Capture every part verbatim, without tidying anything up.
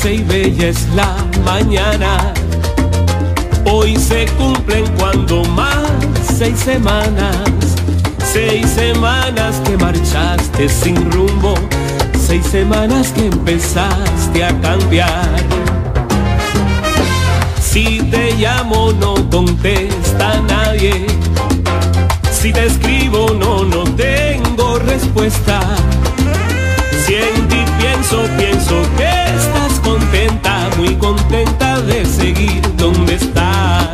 dulce y bella es la mañana. Hoy se cumplen cuando más seis semanas, seis semanas que marchaste sin rumbo, seis semanas que empezaste a cambiar. Si te llamo no contesta nadie, si te escribo no, no tengo respuesta. Si en ti pienso, pienso que estás contenta, muy contenta de seguir donde estás.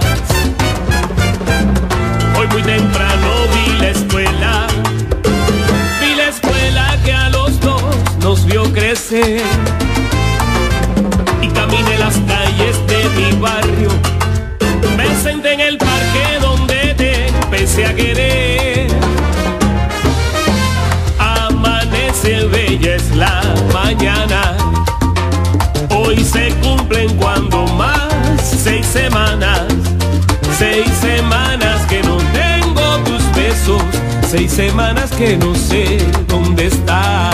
Hoy muy temprano vi la escuela, vi la escuela que a los dos nos vio crecer. Y caminé las calles de mi barrio, me senté en el parque donde te empecé a querer. Amanece bella es la mañana, hoy se cumplen cuando más seis semanas, seis semanas que no tengo tus besos, seis semanas que no sé dónde estás.